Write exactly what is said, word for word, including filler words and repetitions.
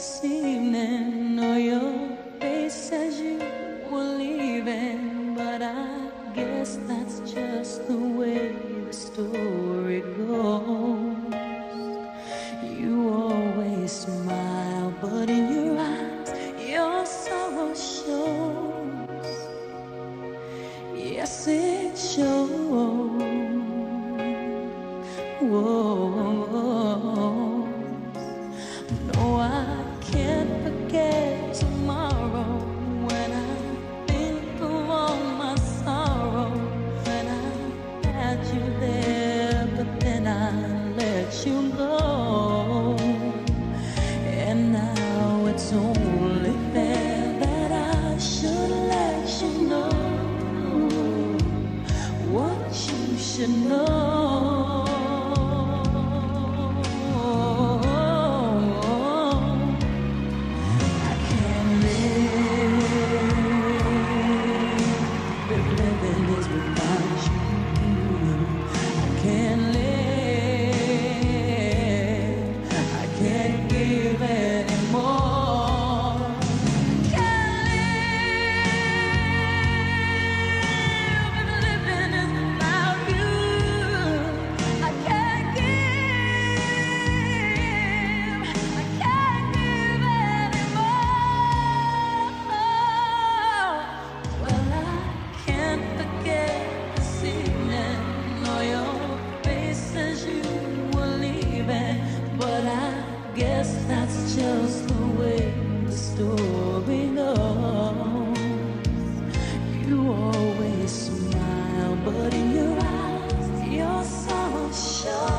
this evening, or your face as you were leaving, but I guess that's just the way the story goes. You always smile, but in your eyes, your sorrow shows. Yes, it shows. Whoa. No, I can't forget tomorrow when I think of all my sorrow. When I had you there, but then I let you go. And now it's only fair that I should let you know what you should know. But I guess that's just the way the story goes. You always smile, but in your eyes, your sorrow shows.